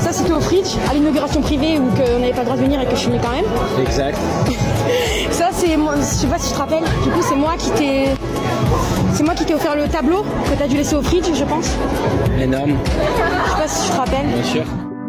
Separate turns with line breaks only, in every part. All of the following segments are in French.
Ça c'était au Fridge, à l'inauguration privée où on n'avait pas le droit de venir et que je suis venue quand même.
Exact.
Ça c'est moi, je sais pas si tu te rappelles, du coup c'est moi qui t'ai offert le tableau que t'as dû laisser au Fridge, je pense.
Énorme.
Je sais pas si tu te rappelles.
Bien sûr.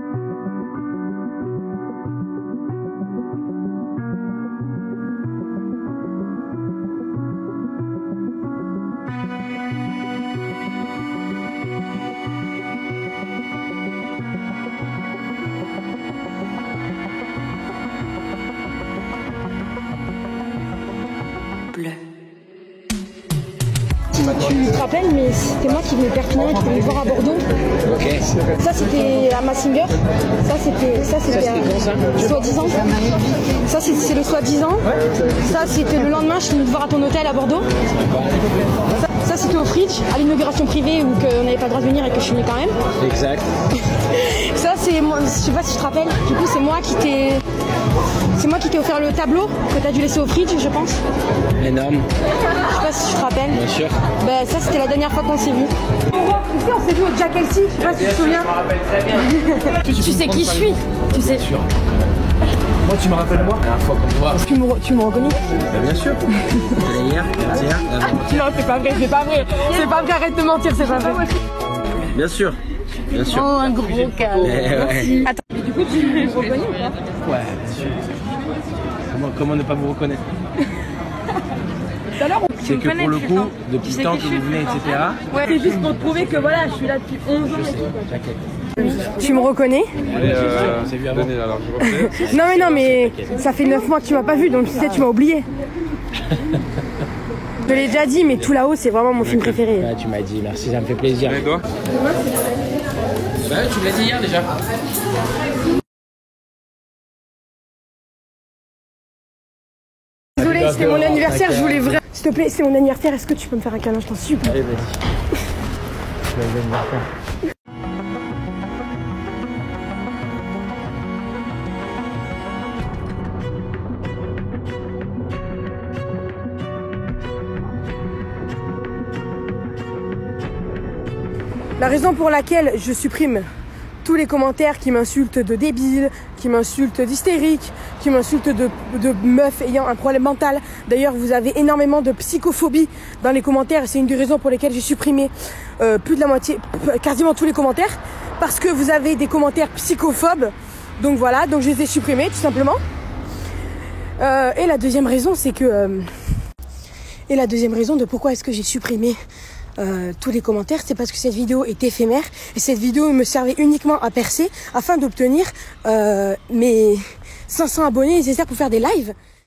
Tu te rappelles, mais c'était moi qui venais de Perpignan et qui venais me voir à Bordeaux.
Ok.
Ça c'était à Massinger. Ça c'était
quand ça
soi-disant. Ça c'est le soi-disant. Ça c'était le lendemain, je suis venue te voir à ton hôtel à Bordeaux. Ça c'était au Fridge, à l'inauguration privée où on n'avait pas le droit de venir et que je suis venue quand même.
Exact.
Ça c'est moi, je sais pas si tu te rappelles. Du coup c'est moi qui t'ai offert le tableau que t'as dû laisser au Fridge, je pense.
Énorme.
Je sais pas si tu te rappelles.
Bien sûr.
Ben, ça c'était la dernière fois qu'on s'est vu. Ici on s'est vu au Jack Elsie, je sais pas si tu te souviens.
Je me rappelle très bien.
Tu sais qui je suis, tu sais.
Sûr. Moi, tu me rappelles moi? La dernière fois qu'on te voit.
Tu me reconnais?
Bien sûr. Hier,
Non, c'est pas vrai, c'est pas vrai. C'est pas vrai, arrête de mentir, c'est pas vrai.
Bien sûr. Bien sûr.
Oh, un gros câble.
Ouais.
Attends, mais du coup, tu me reconnais ou pas?
Ouais, bien sûr. Comment ne pas vous reconnaître?
Tout à l'heure,
c'est que pour le coup, depuis le temps que vous venez, etc.
Ouais, c'est juste pour te prouver que voilà, je suis là depuis 11 ans. Tu me reconnais? Non mais ça fait 9 mois que tu m'as pas vu, donc tu sais, tu m'as oublié. Je l'ai déjà dit, mais Tout là-haut, c'est vraiment mon film préféré.
Ouais, tu m'as dit, merci, ça me fait plaisir. Et toi? Ouais, tu l'as dit hier déjà.
Désolée, c'était mon anniversaire, je voulais vraiment... S'il te plaît, c'est mon anniversaire, est-ce que tu peux me faire un câlin, je t'en supplie?
Allez, vas-y. Joyeux anniversaire.
La raison pour laquelle je supprime tous les commentaires qui m'insultent de débile, qui m'insultent d'hystérique, qui m'insultent de meuf ayant un problème mental. D'ailleurs, vous avez énormément de psychophobie dans les commentaires et c'est une des raisons pour lesquelles j'ai supprimé plus de la moitié, quasiment tous les commentaires, parce que vous avez des commentaires psychophobes. Donc voilà, donc je les ai supprimés tout simplement. Et la deuxième raison, c'est que... et la deuxième raison de pourquoi est-ce que j'ai supprimé tous les commentaires, c'est parce que cette vidéo est éphémère et cette vidéo me servait uniquement à percer afin d'obtenir mes 500 abonnés nécessaires pour faire des lives.